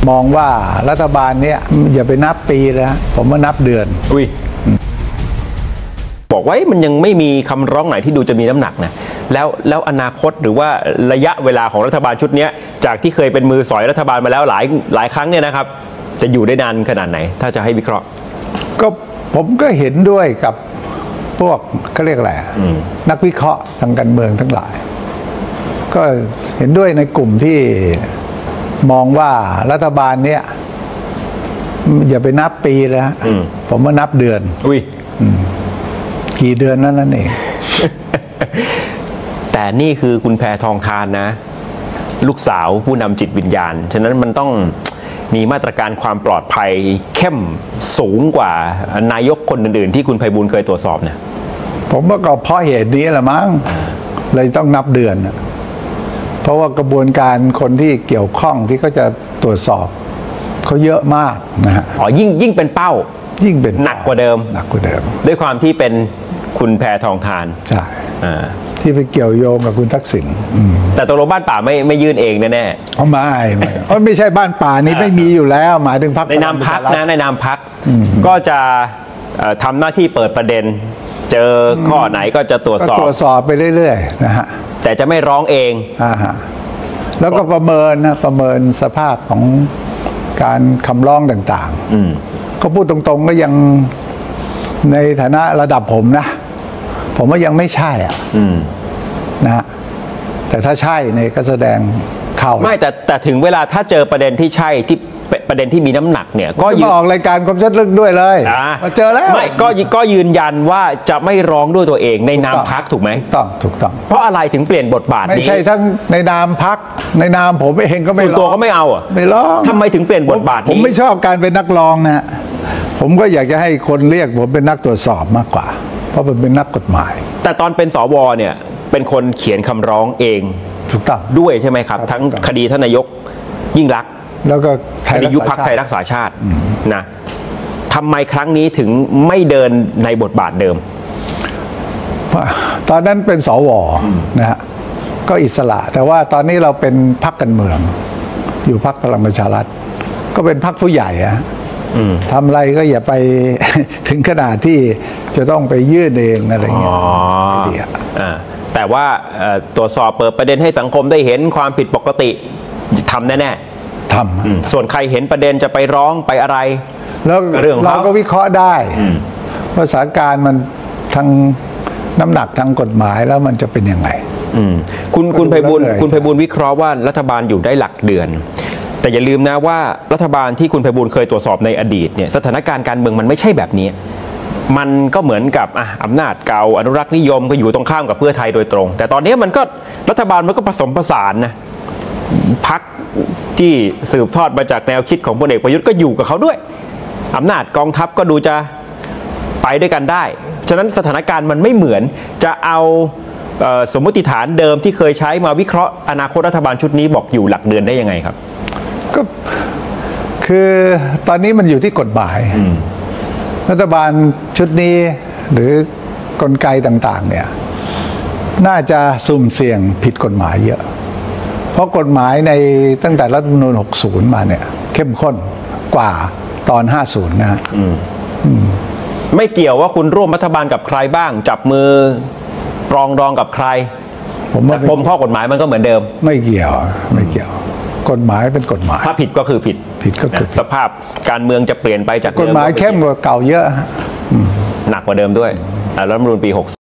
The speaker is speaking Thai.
มองว่ารัฐบาลเนี้ยอย่าไปนับปีเลยผมว่านับเดือนบอกว่ามันยังไม่มีคำร้องไหนที่ดูจะมีน้ำหนักนะแล้วอนาคตหรือว่าระยะเวลาของรัฐบาลชุดนี้จากที่เคยเป็นมือสอยรัฐบาลมาแล้วหลายครั้งเนี่ยนะครับจะอยู่ได้นานขนาดไหนถ้าจะให้วิเคราะห์ก็ผมก็เห็นด้วยกับพวกเขาเรียกอะไรนักวิเคราะห์ทางการเมืองทั้งหลายก็เห็นด้วยในกลุ่มที่มองว่ารัฐบาลเนี้ยอย่าไปนับปีเลยผมว่านับเดือนกี่เดือนนั่นเองแต่นี่คือคุณแพทองธารนะลูกสาวผู้นำจิตวิญญาณฉะนั้นมันต้องมีมาตรการความปลอดภัยเข้มสูงกว่านายกคนอื่นๆที่คุณไพบูลย์เคยตรวจสอบเนี่ยผมว่าก็เพราะเหตุนี้แหละมั้งเลยต้องนับเดือนเพราะว่ากระบวนการคนที่เกี่ยวข้องที่เขาจะตรวจสอบเขาเยอะมากนะฮะยิ่งเป็นเป้ายิ่งเป็นหนักกว่าเดิมด้วยความที่เป็นคุณแพทองธารใช่ที่ไปเกี่ยวโยงกับคุณทักษิณแต่ตกลงบ้านป่าไม่ยื่นเองแน่ๆไม่ใช่บ้านป่านี้ไม่มีอยู่แล้วหมายถึงพรรคในนามพรรคนะในนามพรรคก็จะทำหน้าที่เปิดประเด็นเจอข้อไหนก็จะตรวจสอบไปเรื่อยๆนะฮะแต่จะไม่ร้องเองแล้วก็ประเมินสภาพของการคำร้องต่างๆก็พูดตรงๆก็ยังในฐานะระดับผมนะผมว่ายังไม่ใช่นะฮะแต่ถ้าใช่เนี่ยก็แสดงเข้าไม่แต่ถึงเวลาถ้าเจอประเด็นที่ใช่ที่ประเด็นที่มีน้ำหนักเนี่ยก็ออกรายการคมชัดลึกด้วยเลยมาเจอแล้วไม่ก็ยืนยันว่าจะไม่ร้องด้วยตัวเองในนามพรรคถูกไหมถูกต้องเพราะอะไรถึงเปลี่ยนบทบาทนี้ไม่ใช่ทั้งในนามพรรคในนามผมเองก็ไม่ร้องตัวก็ไม่เอาไม่ร้องทำไมถึงเปลี่ยนบทบาทนี้ผมไม่ชอบการเป็นนักร้องนะผมก็อยากจะให้คนเรียกผมเป็นนักตรวจสอบมากกว่าเพราะผมเป็นนักกฎหมายแต่ตอนเป็นสวเนี่ยเป็นคนเขียนคำร้องเองถูกต้องด้วยใช่ไหมครับทั้งคดีท่านนายกยิ่งลักษณ์แล้วก็คดียุบพรรคไทยรักษาชาตินะทำไมครั้งนี้ถึงไม่เดินในบทบาทเดิมตอนนั้นเป็นสวนะฮะก็อิสระแต่ว่าตอนนี้เราเป็นพรรคการเมืองอยู่พรรคพลังประชารัฐก็เป็นพรรคผู้ใหญ่อะทำอะไรก็อย่าไปถึงขนาดที่จะต้องไปยื่นเองอะไรเงี้ยแต่ว่าตรวจสอบเปิดประเด็นให้สังคมได้เห็นความผิดปกติทำแน่ๆทำส่วนใครเห็นประเด็นจะไปร้องไปอะไรแล้วเราก็วิเคราะห์ได้ว่าสถานการณ์มันทางน้ำหนักทางกฎหมายแล้วมันจะเป็นยังไงคุณไพบูลย์วิเคราะห์ว่ารัฐบาลอยู่ได้หลักเดือนแต่อย่าลืมนะว่ารัฐบาลที่คุณไพบูลย์เคยตรวจสอบในอดีตเนี่ยสถานการณ์การเมืองมันไม่ใช่แบบนี้มันก็เหมือนกับอำนาจเก่าอนุรักษ์นิยมก็อยู่ตรงข้ามกับเพื่อไทยโดยตรงแต่ตอนนี้มันก็รัฐบาลมันก็ผสมผสานนะพรรคที่สืบทอดมาจากแนวคิดของพลเอกประยุทธ์ก็อยู่กับเขาด้วยอำนาจกองทัพก็ดูจะไปด้วยกันได้ฉะนั้นสถานการณ์มันไม่เหมือนจะเอาสมมติฐานเดิมที่เคยใช้มาวิเคราะห์อนาคตรัฐบาลชุดนี้บอกอยู่หลักเดือนได้ยังไงครับก็คือตอนนี้มันอยู่ที่กฎหมายรัฐบาลชุดนี้หรือกลไกต่างๆเนี่ยน่าจะสุ่มเสี่ยงผิดกฎหมายเยอะเพราะกฎหมายในตั้งแต่รัฐธรรมนูญ60มาเนี่ยเข้มข้นกว่าตอน50นะฮะไม่เกี่ยวว่าคุณร่วมรัฐบาลกับใครบ้างจับมือปรองดองกับใครแต่ปมข้อกฎหมายมันก็เหมือนเดิมไม่เกี่ยวกฎหมายเป็นกฎหมายถ้าผิดก็คือผิดก็คือสภาพการเมืองจะเปลี่ยนไปจากกฎหมายเข้มกว่าเก่าเยอะหนักกว่าเดิมด้วยรัฐธรรมนูญปี60